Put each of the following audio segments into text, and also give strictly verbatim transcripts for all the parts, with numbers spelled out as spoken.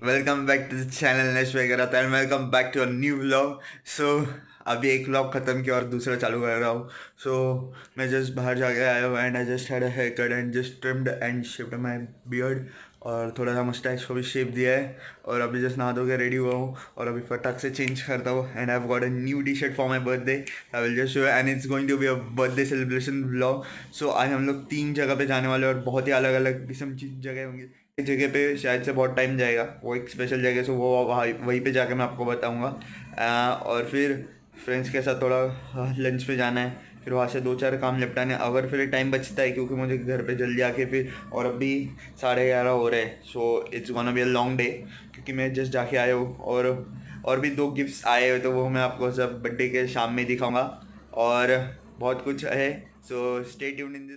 Welcome back to the channel नेश वगैरह and welcome back to a new vlog. So अभी एक vlog ख़त्म किया और दूसरा चालू कर रहा हूँ। सो so, मैं जस्ट बाहर जाके आया हूँ and I just had a haircut and just trimmed and shaped my beard और थोड़ा सा मस्टैच को भी शेप दिया है और अभी जस्ट नहा धो के रेडी हुआ हूँ और अभी फटाक से चेंज करता हूँ and I have got a new T shirt for my birthday. I will just show and it's going to be a birthday celebration vlog. So आज हम लोग तीन जगह पे जाने वाले हैं और बहुत ही अलग अलग किस्म की जगह होंगी। एक जगह पे शायद से बहुत टाइम जाएगा, वो एक स्पेशल जगह, सो वो वहाँ वहीं पे जाके मैं आपको बताऊँगा। और फिर फ्रेंड्स के साथ थोड़ा लंच पे जाना है, फिर वहाँ से दो चार काम निपटाने अगर फिर टाइम बचता है क्योंकि मुझे घर पे जल्दी आके फिर और अभी साढ़े ग्यारह हो रहे हैं। So it's gonna be a long day क्योंकि मैं जस्ट जाके आया हूँ और और भी दो गिफ्ट्स आए हुए तो वो मैं आपको सब बर्थडे के शाम में दिखाऊँगा और बहुत कुछ है। So stay tuned in this.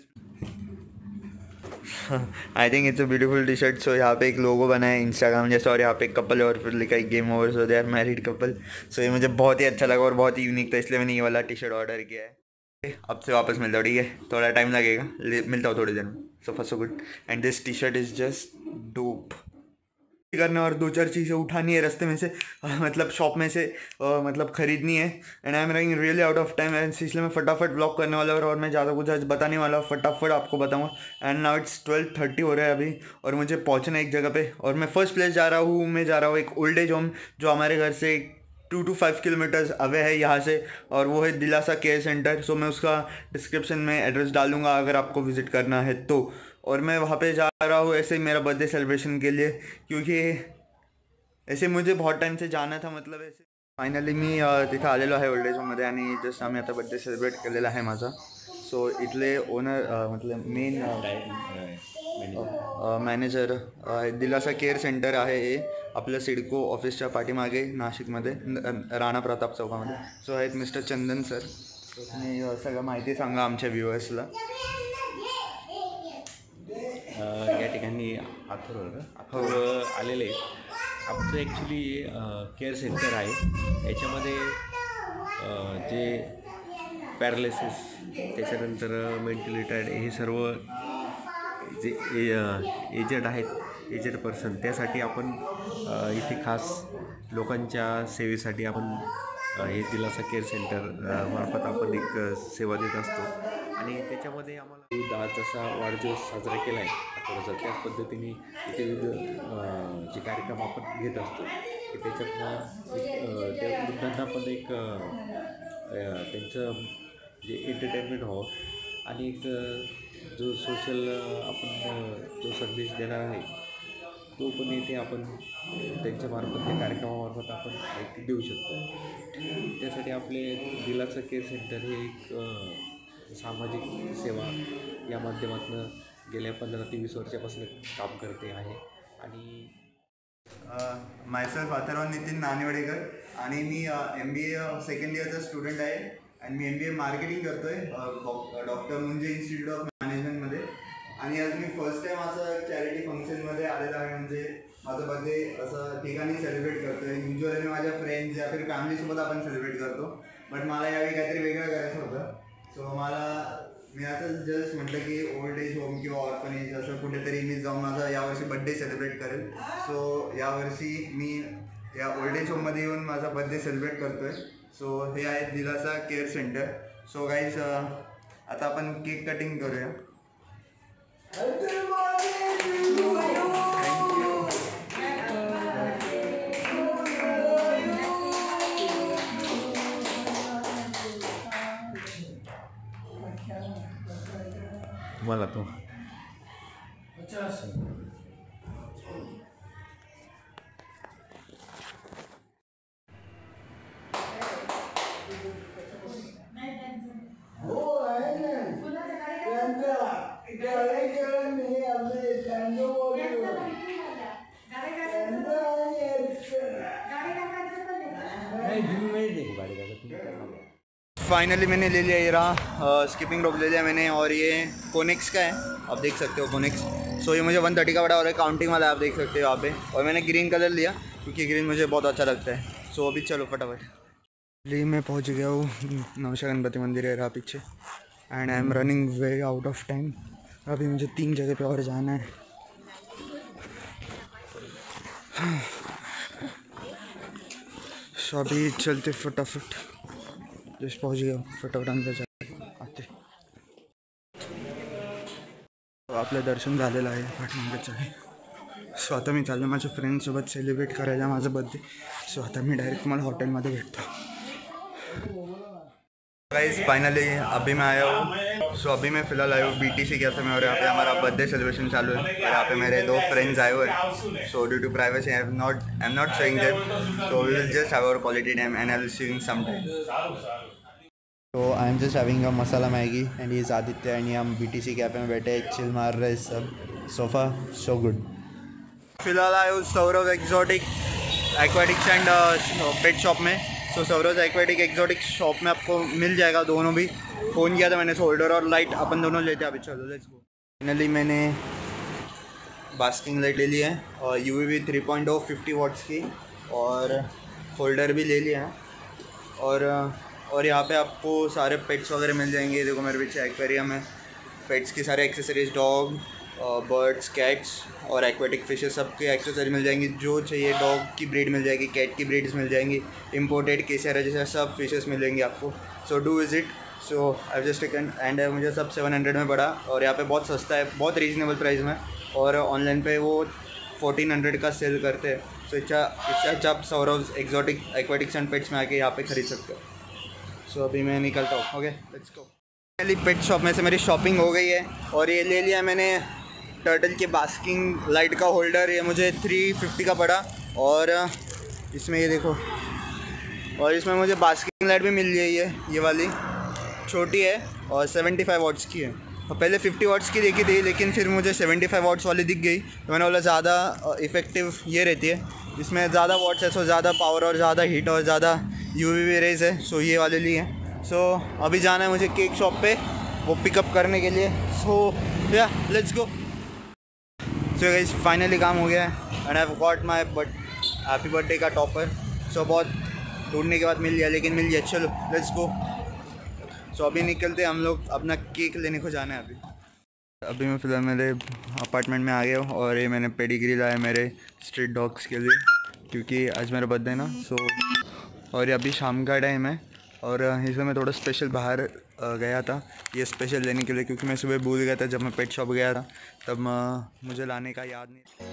I think it's a beautiful T shirt. So यहाँ पे एक लोगो बना है इंस्टाग्राम जैसा और यहाँ पे एक कपल और फिर लिखा है game over, so they are married couple. So ये मुझे बहुत ही अच्छा लगा और बहुत ही यूनिक था, इसलिए मैंने ये वाला टी शर्ट ऑर्डर किया है। अब से वापस मिलता हूँ, ठीक है, थोड़ा टाइम लगेगा, मिलता हूँ थोड़ी देर में। So first so good and this T shirt is just dope करना और दो चार चीज़ें उठानी है रास्ते में से, मतलब शॉप में से, आ, मतलब ख़रीदनी है and I am running really out of time and इसलिए मैं फटाफट ब्लॉग करने वाला हूँ और मैं ज़्यादा कुछ आज बताने वाला हूँ, फटाफट आपको बताऊँगा। And now it's twelve thirty हो रहा है अभी और मुझे पहुँचना है एक जगह पे और मैं फर्स्ट प्लेस जा रहा हूँ। मैं जा रहा हूँ एक ओल्ड एज होम जो हमारे घर से two two five kilometres away है यहाँ से और वो है दिलासा केयर सेंटर। सो मैं उसका डिस्क्रिप्शन में एड्रेस डाल दूँगा अगर आपको विज़िट करना है तो। और मैं वहाँ पे जा रहा हूँ ऐसे ही मेरा बर्थडे सेलिब्रेशन के लिए क्योंकि ऐसे मुझे बहुत टाइम से जाना था, मतलब ऐसे फायनली मी तिथं आलेलो आहे ओल्ड एज होममध्ये आणि जस्ट आम्ही आता बड्डे सेलिब्रेट केलेला आहे माझा. सो इथले ओनर मतलब main manager Dilasa care centre आहे हे आपलं सिडको ऑफिसच्या पाठीमागे नाशिकमध्ये राणा प्रताप चौकामध्ये. सो आहेत मिस्टर चंदन सर. तुम्ही सगळं माहिती सांगा आमच्या व्ह्युअर्सला. या ठिकाणी आथुर आथुर आलेले आमचं ॲक्च्युली केअर सेंटर आहे. याच्यामध्ये जे पॅरालिसिस त्याच्यानंतर मेंटली रिटायर्ड हे सर्व जे एजड आहेत, एजड पर्सन, त्यासाठी आपण इथे खास लोकांच्या सेवेसाठी आपण हे दिलासा केअर सेंटर मार्फत आपण एक सेवा देत असतो. आणि त्याच्यामध्ये आम्हाला दहा जसा वाढदिवस साजरा केला आहे आठवड्याचा, त्याच पद्धतीने इथे विविध जे कार्यक्रम आपण घेत असतो की त्याच्यातनं त्या वृद्धांना पण एक त्यांचं जे एंटरटेनमेंट व्हावं आणि एक जो सोशल आपण जो संदेश देणार आहे तो पण इथे आपण त्यांच्यामार्फत त्या कार्यक्रमामार्फत आपण माहिती देऊ शकतो. त्यासाठी आपले दिलासा केअर सेंटर हे एक सामाजिक सेवा या माध्यमातून गेल्या पंधरा ते वीस वर्षापासून काम करते आहे. आणि मायसेल्फ अथर्व नितीन नानेवडेकर आणि मी एम बी ए सेकंड इयरचा स्टुडंट आहे आणि मी एम बी ए मार्केटिंग करतो आहे डॉक्टर मुंजे इन्स्टिट्यूट ऑफ मॅनेजमेंटमध्ये. आणि आज मी फर्स्ट टाईम असं चॅरिटी फंक्शनमध्ये आलेला आहे, म्हणजे माझा बर्थडे असं ठिकाणी सेलिब्रेट करतो आहे. युजली मी माझ्या फ्रेंड्स या फिर फॅमिलीसोबत आपण सेलिब्रेट करतो, बट मला यावेळी काहीतरी वेगळं करायचं होतं. सो मला मी असं जस्ट म्हटलं की ओल्ड एज होम किंवा ऑर्फनेज असं कुठेतरी मी जाऊन माझा यावर्षी बड्डे सेलिब्रेट करेल. सो यावर्षी मी या ओल्ड एज होममध्ये येऊन माझा बड्डे सेलिब्रेट करतो आहे. सो हे आहे दिलासा केअर सेंटर. सो गाईज आता आपण केक कटिंग करूया. मला तो फाइनली मैंने ले लिया, ये रहा स्किपिंग रोप ले लिया मैंने और ये कोनेक्स का है, आप देख सकते हो कोनेक्स. सो ये मुझे वन थर्टी का पड़ा और काउंटिंग वाला आप देख सकते हो यहाँ पे. और मैंने ग्रीन कलर लिया क्योंकि ग्रीन मुझे बहुत अच्छा लगता है. सो अभी चलो फटाफट. ली मैं पहुँच गया हूँ, नौशा गणपति मंदिर है रहा पीछे and I am running way out of time. अभी मुझे तीन जगह पे और जाना है. सो अभी चलते फटाफट, जस्ट पहुंच गया फटाफट अंदर जाते आते. आपलं दर्शन झालेलं आहे पाठीमागेच आहे. सो आता मी चाललो माझ्या फ्रेंडसोबत सेलिब्रेट करायला माझा बर्थडे. सो आता मी डायरेक्ट तुम्हाला हॉटेलमध्ये भेटतो. गाइस फाइनली अभी मैं आया हूँ. सो अभी मैं फ़िलहाल आया हूँ बी टी सी कैफ़े में और यहाँ पे हमारा बर्थडे सेलिब्रेशन चालू है. और यहाँ पे मेरे दो फ्रेंड्स आए हुए हैं. So due to privacy I am not I am not showing them. So we will just have our quality time and I will see you in some time. तो I am just having a masala Maggi and Aditya and एंड हम B T C cafe में बैठे chill मार रहे सब. So far so good. फिलहाल आए हूँ Saurav exotic aquatics and pet shop में. So Saurav aquatic exotic shop में आपको मिल जाएगा दोनों भी. फ़ोन किया था मैंने, होल्डर और लाइट अपन दोनों लेते हैं. अभी चलो लेट्स गो. फाइनली मैंने बास्किंग लाइट ले ली है और U V V three point O fifty watts की और होल्डर भी ले लिया है. और और यहाँ पे आपको सारे पेट्स वगैरह मिल जाएंगे. देखो मेरे पीछे एक्वेरियम है. पेट्स की सारे एक्सेसरीज, डॉग, बर्ड्स, कैट्स और एक्वेटिक फिशेस सबके एक्सेसरी मिल जाएंगी. जो चाहिए डॉग की ब्रीड मिल जाएगी, कैट की ब्रीड्स मिल जाएंगी, इंपोर्टेड केसर जैसे सब फिशेस मिलेंगे आपको. So do visit. So I just taken and मुझे सब सेवन हंड्रेड में पड़ा और यहाँ पे बहुत सस्ता है, बहुत रीजनेबल प्राइस में. और ऑनलाइन पे वो फोर्टीन हंड्रेड का सेल करते हैं. सो इच्छा इच्छा अच्छा आप Saurav exotic aquatics and pets में आके यहाँ पे खरीद सकते हो. सो so, अभी मैं निकलता हूँ. Okay let's go. पहली पेट शॉप में से मेरी शॉपिंग हो गई है और ये ले लिया मैंने टर्टल के बास्किंग लाइट का होल्डर. ये मुझे थ्री फिफ्टी का पड़ा और इसमें ये देखो, और इसमें मुझे बास्किंग लाइट भी मिल गई है. ये वाली छोटी है और सेवेंटी फाइव वाट्स की है. और पहले फिफ्टी वाट्स की देखी थी लेकिन फिर मुझे सेवेंटी फाइव वाट्स वाली दिख गई तो मैंने बोला ज़्यादा इफ़ेक्टिव ये रहती है, इसमें ज़्यादा वाट्स है. सो ज़्यादा पावर और ज़्यादा हीट और ज़्यादा यू वी वी रेज है. सो ये वाले लिए हैं. सो अभी जाना है मुझे केक शॉप पे वो पिकअप करने के लिए. सो या let's go. So guys finally काम हो गया है and I have got my but happy birthday का टॉपर. सो बहुत ढूंढने के बाद मिल गया लेकिन मिल गया. चलो लेट्स गो. सो अभी निकलते हम लोग, अपना केक लेने को जाना है. अभी अभी मैं फ़िलहाल मेरे अपार्टमेंट में आ गया हूँ और ये मैंने पेडिग्री लाया मेरे स्ट्रीट डॉग्स के लिए क्योंकि आज मेरा बर्थडे है ना. सो और ये अभी शाम का टाइम है और इसमें मैं थोड़ा स्पेशल बाहर गया था ये स्पेशल लेने के लिए क्योंकि मैं सुबह भूल गया था जब मैं पेट शॉप गया था, तब मुझे लाने का याद नहीं.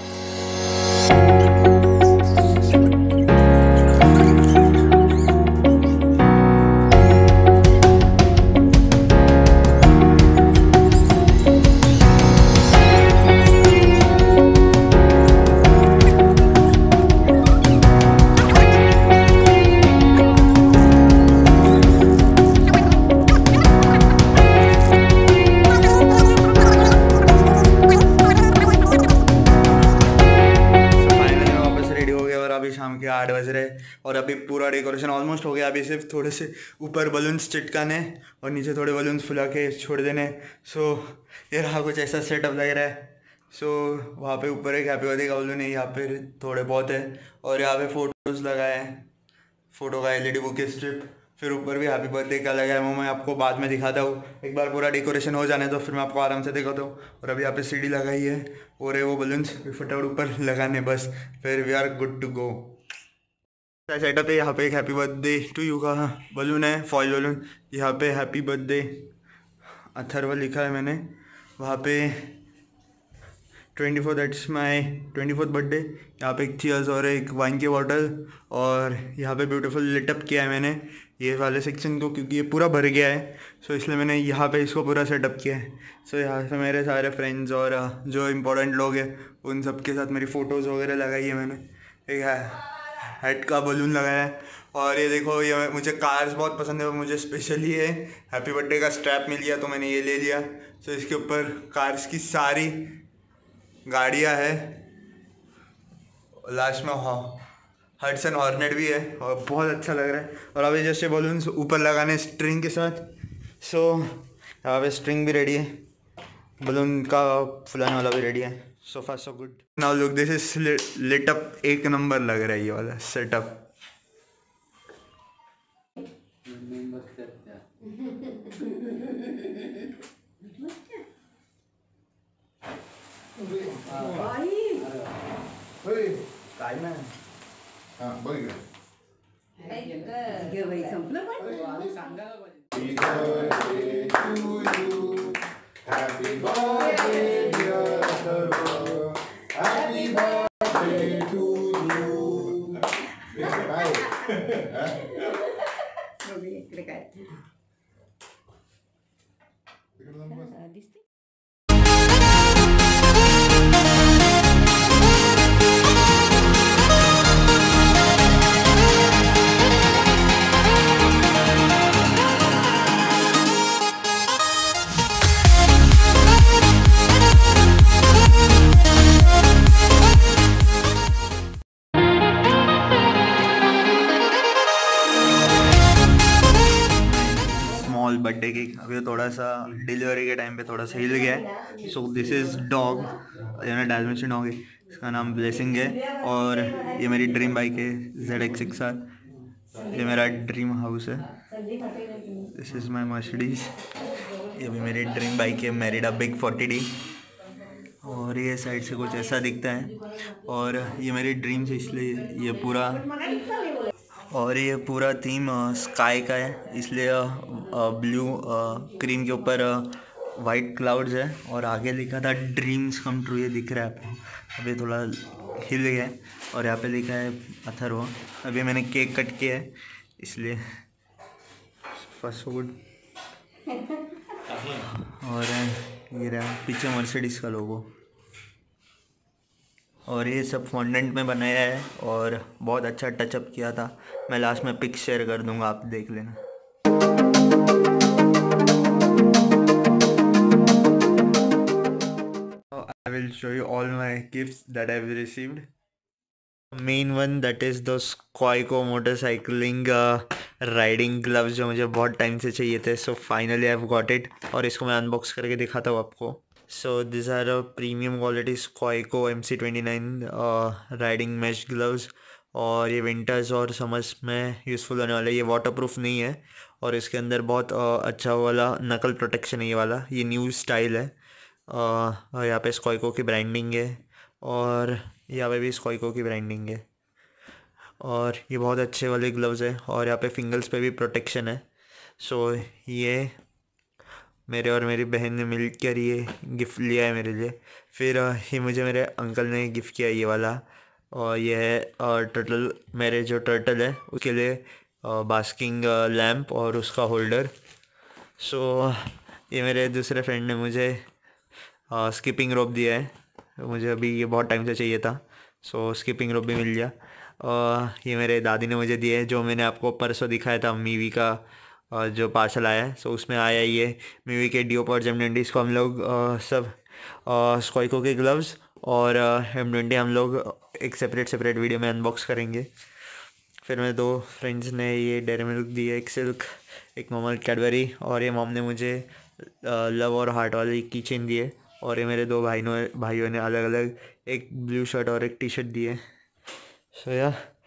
शाम के आठ बज रहे और अभी पूरा डेकोरेशन ऑलमोस्ट हो गया. अभी सिर्फ थोड़े से ऊपर बलून्स चिटकाने और नीचे थोड़े बलून्स फुला के छोड़ देने. सो ये रहा कुछ ऐसा सेटअप लग रहा है. सो वहाँ पे ऊपर एक हैप्पी बर्थडे का बलून है, यहाँ पे थोड़े बहुत है और यहाँ पे फ़ोटोज़ लगाए हैं, फ़ोटो का L E D bouquet strip, फिर ऊपर भी हैप्पी बर्थडे का लगा है. वो मैं आपको बाद में दिखाता हूँ. एक बार पूरा डेकोरेशन हो जाने तो फिर मैं आपको आराम से दिखाता हूँ. और अभी यहाँ पे सीढ़ी लगाई है और वो बलून्स फटाफट ऊपर लगाने बस, फिर we are good to go. Setup है. यहाँ पे एक हैप्पी बर्थडे टू यू का बलून है, फॉइल बलून. यहाँ पे हैप्पी बर्थडे अथर्व लिखा है मैंने. वहाँ पे twenty four that's my twenty fourth birthday. यहाँ पे एक चीयर्स और एक वाइन की बॉटल. और यहाँ पे ब्यूटीफुल लिटअप किया है मैंने ये वाले सेक्शन को क्योंकि ये पूरा भर गया है. सो इसलिए मैंने यहाँ पे इसको पूरा सेटअप किया है. सो यहाँ से मेरे सारे फ्रेंड्स और जो इम्पोर्टेंट लोग हैं उन सब के साथ मेरी फ़ोटोज़ वगैरह लगाई है मैंने. एक हेड का बलून लगाया है. और ये देखो ये मुझे कार्स बहुत पसंद है, वो मुझे स्पेशली है हैप्पी बर्थडे का स्ट्रैप मिल गया तो मैंने ये ले लिया. सो इसके ऊपर कार्स की सारी गाड़ियाँ है. लास्ट में हडसन हॉर्नेट भी है और बहुत अच्छा लग रहा है. और अभी जैसे बलून्स ऊपर लगाने स्ट्रिंग के साथ. सो यहाँ पे स्ट्रिंग भी रेडी है, बलून का फुलाने वाला भी रेडी है. So far so good. Now look this is lit up. एक नंबर लग रहा है ये वाला सेटअप. काय ना हां बघ घे बाई, संपलं पण. Happy birthday, dear Sarva. Happy birthday to you. बघू इकडे काय हा, दिसते. स्मॉल बर्थडे केक अभी थोड़ा सा डिलीवरी के टाइम पे थोड़ा सा हिल गया है. सो दिस इज़ डॉग, ये डालमेशियन डॉग है, इसका नाम ब्लेसिंग है. और ये मेरी ड्रीम बाइक है जेड एक्स सिक्स आर. ये मेरा ड्रीम हाउस है. This is my Mercedes. ये भी मेरी ड्रीम बाइक है मैरिडा बिग फोर्टी डी. और ये साइड से कुछ ऐसा दिखता है. और ये मेरी ड्रीम्स है इसलिए ये पूरा, और ये पूरा थीम स्काई का है इसलिए ब्लू क्रीम के ऊपर वाइट क्लाउड्स है. और आगे लिखा था ड्रीम्स कम ट्रू, ये दिख रहा है आपको. अभी थोड़ा हिल गया है. और यहाँ पे लिखा है अथर्व. अभी मैंने केक कट किया है इसलिए फर्स्ट गुड. और ये रहा पीछे मर्सिडीज का लोगो. और ये सब फॉन्डेंट में बनाया है और बहुत अच्छा टचअप किया था. मैं लास्ट में पिक्स शेयर कर दूंगा, आप देख लेना. I will show you all my gifts that I have received. Main one that is the Squaico motorcycling uh, riding gloves जो मुझे बहुत टाइम से चाहिए थे. So finally I've got it. और इसको मैं अनबॉक्स करके दिखाता हूँ आपको. So these are a premium quality Squaico M C twenty-nine uh, riding mesh gloves. और ये विंटर्स और समर्स में यूज़फुल होने वाला है. ये वाटरप्रूफ नहीं है और इसके अंदर बहुत uh, अच्छा वाला नकल प्रोटेक्शन है. ये वाला ये न्यू स्टाइल है. uh, यहाँ पे स्क्वाइको की ब्रांडिंग है और यहाँ पे भी स्क्वाइको की ब्रांडिंग है. और ये बहुत अच्छे वाले ग्लव्स है और यहाँ पे फिंगर्स पे भी प्रोटेक्शन है. सो so, ये मेरे और मेरी बहन ने मिल कर ये गिफ्ट लिया है मेरे लिए. फिर ये मुझे मेरे अंकल ने गिफ्ट किया ये वाला. और ये है टर्टल, मेरे जो टर्टल है उसके लिए बास्किंग लैम्प और उसका होल्डर. सो so, ये मेरे दूसरे फ्रेंड ने मुझे स्किपिंग रोप दिया है. मुझे अभी ये बहुत टाइम से चाहिए था. सो so, स्किपिंग रोप भी मिल गया. uh, ये मेरे दादी ने मुझे दिए है जो मैंने आपको परसों दिखाया था मीवी का uh, जो पार्सल आया है. सो so, उसमें आया ये मीवी के डिओ पर एम ट्वेंटी. इसको हम लोग uh, सब स्क्वाइको के ग्लव्स और एम ट्वेंटी हम लोग एक सेपरेट सेपरेट वीडियो में अनबॉक्स करेंगे. फिर मेरे दो फ्रेंड्स ने ये डेयरी मिल्क दी है, एक सिल्क एक नॉर्मल कैडबरी. और ये मॉम ने मुझे लव और हार्ट वाली की चेन दी है. और ये मेरे दो भाइयों भाइयों ने अलग अलग एक ब्लू शर्ट और एक टी शर्ट दी है. सो या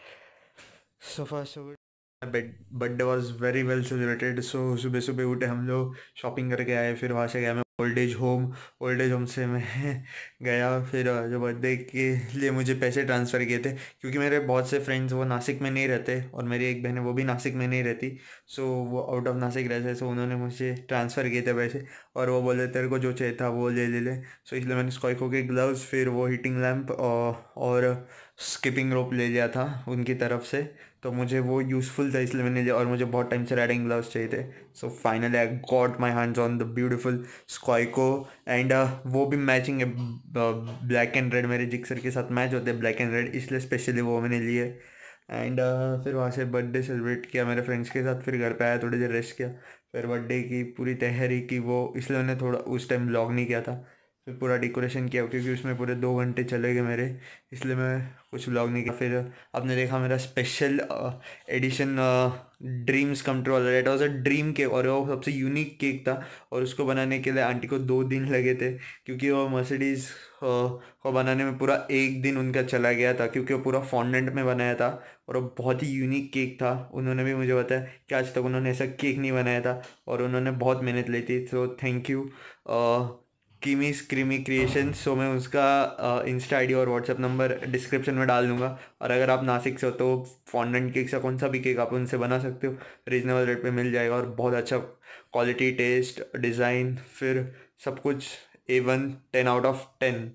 so far so good. Birthday was very well celebrated. So सुबह सुबह उठे हम लोग शॉपिंग करके आए. फिर वहाँ से गया मैं old age home. Old age home से मैं गया. फिर जो बर्थडे के लिए मुझे पैसे ट्रांसफ़र किए थे क्योंकि मेरे बहुत से फ्रेंड्स वो नासिक में नहीं रहते और मेरी एक बहन है वो भी नासिक में नहीं रहती. सो वो आउट ऑफ नासिक रहते. सो उन्होंने मुझे ट्रांसफ़र किए थे पैसे और वो बोले तेरे को जो चाहिए था वो ले ले ले. सो इसलिए मैंने स्क्वाइको के ग्लव्स, फिर वो हीटिंग लैम्प और स्किपिंग रोप ले लिया था उनकी तरफ से. तो मुझे वो यूज़फुल था इसलिए मैंने लिया. और मुझे बहुत टाइम से राइडिंग ग्लव्स चाहिए थे. So finally I got my hands on the beautiful Scoyco. And वो भी मैचिंग है, ब्लैक एंड रेड. मेरे जिक्सर के साथ मैच होते हैं ब्लैक एंड रेड, इसलिए स्पेशली वो मैंने लिए. एंड uh, फिर वहाँ से बर्थडे सेलिब्रेट किया मेरे फ्रेंड्स के साथ. फिर घर पे आया, थोड़ी देर रेस्ट किया. फिर बर्थडे की पूरी तैयारी की वो, इसलिए मैंने थोड़ा उस टाइम व्लॉग नहीं किया था. फिर पूरा डेकोरेशन किया क्योंकि उसमें पूरे दो घंटे चले गए मेरे, इसलिए मैं कुछ व्लॉग नहीं किया. फिर आपने देखा मेरा special edition dreams come true वाला. It was a dream cake और वो सबसे यूनिक केक था. और उसको बनाने के लिए आंटी को दो दिन लगे थे क्योंकि वो मर्सिडीज़ को बनाने में पूरा एक दिन उनका चला गया था क्योंकि वो पूरा फॉन्डेंट में बनाया था और वो बहुत ही यूनिक केक था. उन्होंने भी मुझे बताया कि आज तक उन्होंने ऐसा केक नहीं बनाया था और उन्होंने बहुत मेहनत ली थी. सो थैंक यू कीमीज क्रीमी क्रिएशन। सो मैं उसका इंस्टा आईडी और व्हाट्सएप नंबर डिस्क्रिप्शन में डाल दूंगा। और अगर आप नासिक से हो तो फॉन्डेंट केक या कौन सा भी केक आप उनसे बना सकते हो, रीजनेबल रेट पे मिल जाएगा और बहुत अच्छा क्वालिटी, टेस्ट, डिज़ाइन, फिर सब कुछ A one, ten out of ten.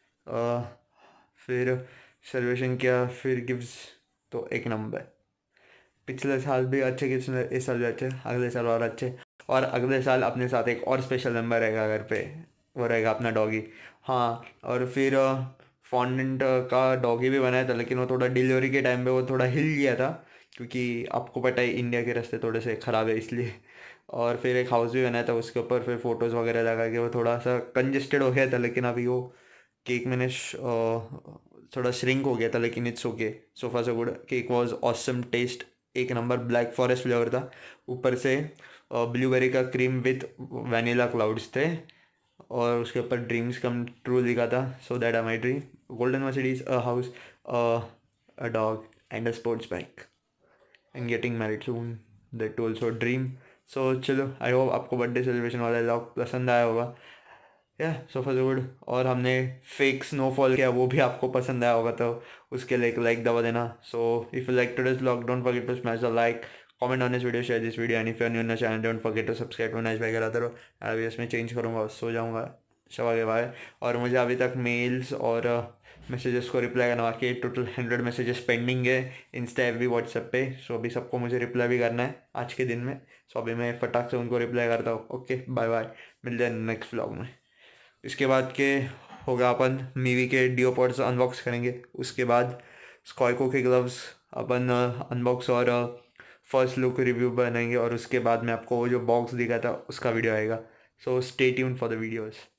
फिर सर्वेशन किया, फिर गिफ्ट्स तो एक नंबर। पिछले साल भी अच्छे गिफ्ट्स, इस साल भी अच्छे, अगले साल और अच्छे। और अगले साल अपने साथ एक और स्पेशल मेंबर रहेगा घर पे, वो रहेगा अपना डॉगी। हाँ, और फिर फॉन्डेंट का डॉगी भी बनाया था, लेकिन वो थोड़ा डिलीवरी के टाइम पे वो थोड़ा हिल गया था, क्योंकि आपको पता है इंडिया के रास्ते थोड़े से ख़राब है इसलिए। और फिर एक हाउस भी बनाया था, उसके ऊपर फिर फ़ोटोज़ वगैरह लगा के वो थोड़ा सा कंजेस्टेड हो गया था, लेकिन अभी वो केक मैंने श- अ, थोड़ा श्रिंक हो गया था, लेकिन it's okay, so far so good. Cake was awesome, taste एक नंबर, ब्लैक फॉरेस्ट फ्लेवर था, ऊपर से ब्लूबेरी का क्रीम विथ वनीला क्लाउड्स थे, और उसके ऊपर ड्रीम्स कम ट्रू लिखा था। So that are my dream, golden Mercedes, a house, a dog and a sports bike and getting married soon, that too also dream. So चलो, I hope आपको birthday celebration वाला vlog पसंद आया होगा। या so for good. और हमने fake snowfall किया, वो भी आपको पसंद आया होगा, तो उसके लिए एक लाइक दबा देना। So if you like today's vlog, don't forget to smash the like, comment on this video, share this video, and if you are new in the channel don't forget to subscribe to nice भाई कराते रहो। अभी इसमें change करूँगा, सो जाऊँगा शवा के bye. और मुझे अभी तक मेल्स और मैसेजेस को रिप्लाई करना बाकी, टोटल हंड्रेड मैसेजेस पेंडिंग है इंस्टा, एफ बी, व्हाट्सएप पे। सो अभी सबको मुझे रिप्लाई भी करना है आज के दिन में। सो अभी मैं फटाक से उनको रिप्लाई करता हूँ। ओके, बाय बाय, मिलते हैं नेक्स्ट व्लॉग में। इसके बाद के होगा अपन मीवी के डिओ पॉड्स अनबॉक्स करेंगे, उसके बाद स्कॉयको के ग्लव्स अपन अनबॉक्स और फर्स्ट लुक रिव्यू बनाएंगे, और उसके बाद में आपको वो जो बॉक्स दिखा था उसका वीडियो आएगा। So stay tuned for the videos.